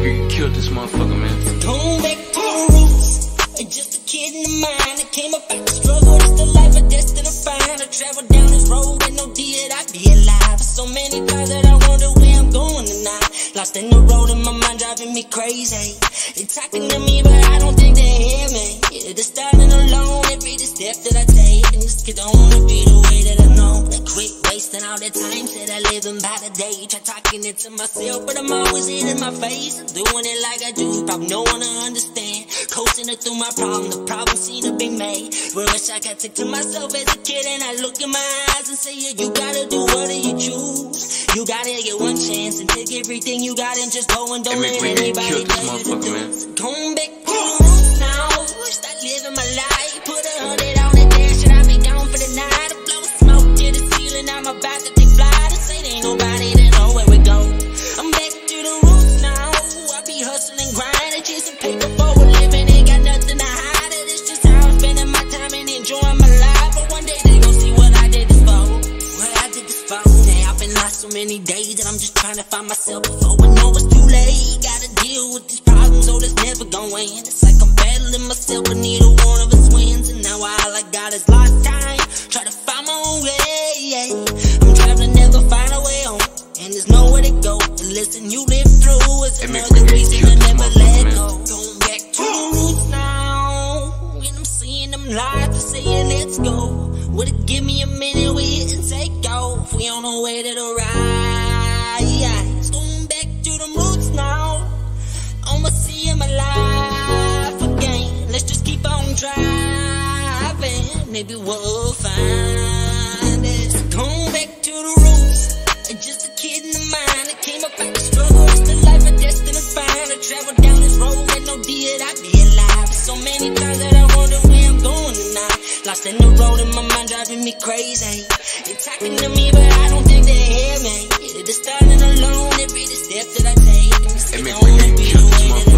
MR.WEEMAN killed this motherfucker, man. Going back to the roots, just a kid in the mind. I came up out the struggle, it's the life I destined to find. I traveled down this road with no deed, I'd be alive. So many times that I wonder where I'm going tonight. Lost in the road and my mind driving me crazy. They talking to me, but I don't think they hear me. Yeah, they're standing alone every step that I take. And this could only be the way that I know. They quit wasting all their time, said I living by the day. Try talking it to myself, but I'm always in my face. I'm doing it like I do, probably no one to understand. Coasting it through my problem, the problem seem to be made. But wish I could take to myself as a kid and I look in my eyes and say, yeah, you gotta do what do you choose. You gotta get one chance and take everything you got and just go and don't let anybody tell you to do. Going back to the roots now, start living my life. Put 100 on the dash and I've been gone for the night. I blow smoke to the ceiling, I'm about to take flight. I say there ain't nobody that know where we go. I'm back to the roots now. I be hustling, grinding, chasing paper for a living. Ain't got nothing to hide. It's just how I'm spending my time and enjoying my life. But one day they gon' see what I did this for. What I did this for. Yeah, I've been lost so many days that I'm just trying to find myself before I know it's too late. Gotta deal with these problems, so that's never gonna end. It's like I'm battling myself, but neither one of us wins. And now all I got is lost time. Try to find my own way. I'm traveling, never find a way home. And there's nowhere to go. The lesson you live through is another reason to never let go. Going back to the roots now. And I'm seeing them lights saying let's go. Would it give me a minute, we hit and take off. We on our way to the rise. Going back to the roots now. I'ma see in my life again. Let's just keep on driving. Maybe we'll find it. Going back to the roots, just a kid in the mind. I came up out the struggle, it's the life I destined to find. I traveled down this road with no deed, I'd be alive. So many times that I wonder where I'm going tonight. Lost in the road and my mind driving me crazy. They talking to me, but I don't think they hear me. Yeah, they're standing alone every step that I take. And it's only be the way that